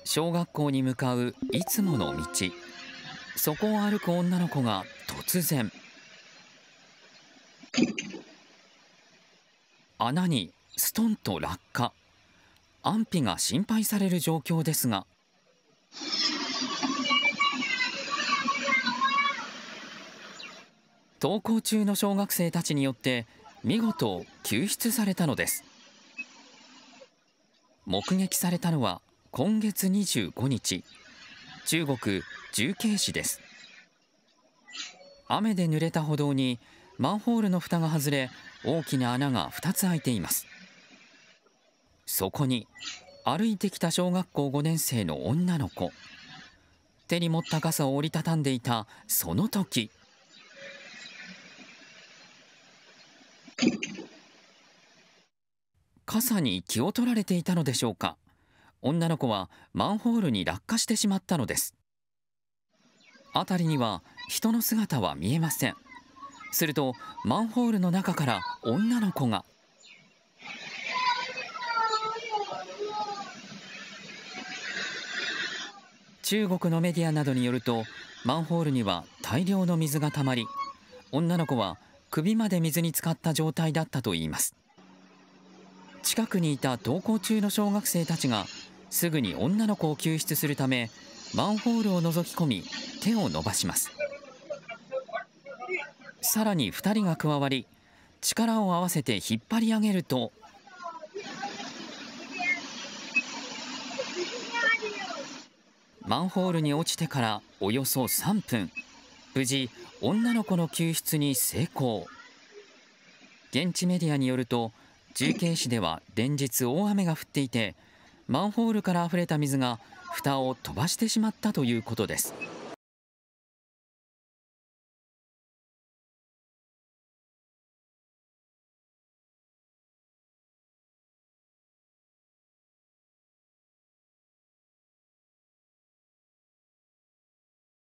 小学校に向かういつもの道。そこを歩く女の子が突然穴にストンと落下。安否が心配される状況ですが、登校中の小学生たちによって見事救出されたのです。目撃されたのは今月25日、中国重慶市です。雨で濡れた歩道にマンホールの蓋が外れ、大きな穴が2つ開いています。そこに歩いてきた小学校5年生の女の子。手に持った傘を折りたたんでいたその時、傘に気を取られていたのでしょうか。女の子はマンホールに落下してしまったのです。辺りには人の姿は見えません。するとマンホールの中から女の子が。中国のメディアなどによると、マンホールには大量の水がたまり、女の子は首まで水に浸かった状態だったといいます。近くにいた登校中の小学生たちがすぐに女の子を救出するため、マンホールを覗き込み手を伸ばします。さらに2人が加わり、力を合わせて引っ張り上げると、マンホールに落ちてからおよそ3分、無事女の子の救出に成功。現地メディアによると、重慶市では連日大雨が降っていて、マンホールから溢れた水が蓋を飛ばしてしまったということです。